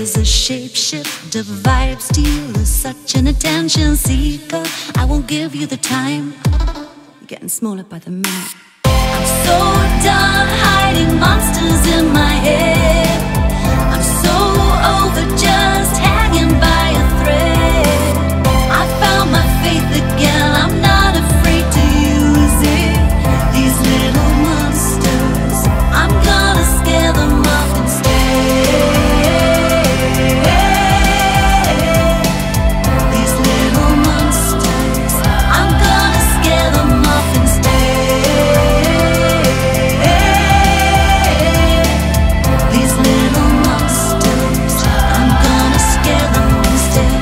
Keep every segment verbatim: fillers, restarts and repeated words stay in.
is a shapeshifter, vibe stealer, such an attention seeker. I won't give you the time. You're getting smaller by the minute. I'm so done hiding monsters in my head. I'm so over just hanging by a thread. I found my faith again, I'm not afraid to use it. These little monsters, I'm gonna scare them off instead. These little monsters, I'm gonna scare them off instead. These little monsters, I'm gonna scare them instead.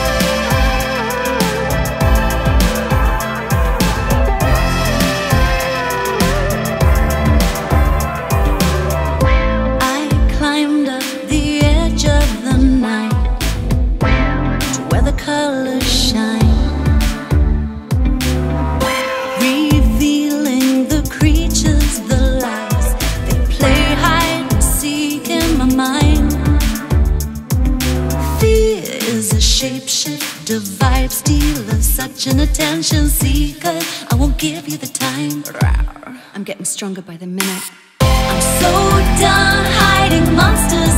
I climbed up the edge of the night to where the colors shine, revealing the creatures, the lies. They play hide and seek in my mind. Fear is a shapeshifter, vibe stealer, such an attention seeker. I won't give you the time. I'm getting stronger by the minute. I'm so done hiding monsters